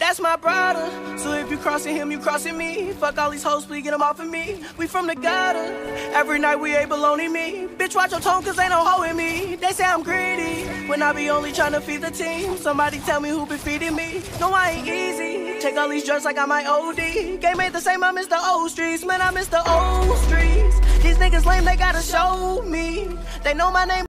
that's my brother. So if you crossing him, you crossing me. Fuck all these hoes, please get them off of me. We from the gutter, every night we ain't baloney me. Bitch, watch your tone, cause ain't no hoe in me. They say I'm greedy, when I be only tryna feed the team. Somebody tell me who been feeding me. No, I ain't easy, take all these drugs like I might OD. Game ain't the same, I miss the old streets. Man, I miss the old streets. These niggas lame, they gotta show me. They know my name.